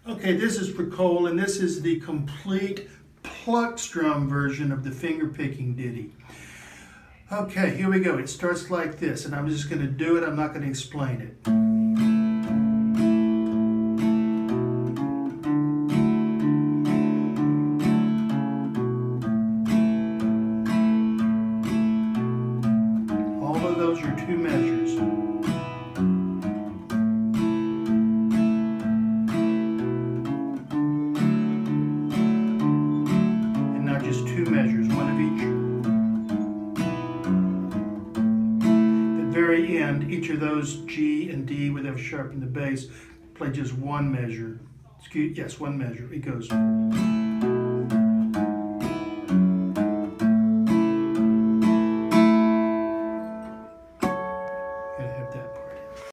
Okay, this is for Cole, and this is the complete pluck strum version of the finger picking ditty. Okay, here we go. It starts like this, and I'm just going to do it. I'm not going to explain it. All of those are two measures. And now just two measures, one of each. At the very end, each of those G and D, where they've sharpened the bass, play just one measure. Yes, one measure. It goes.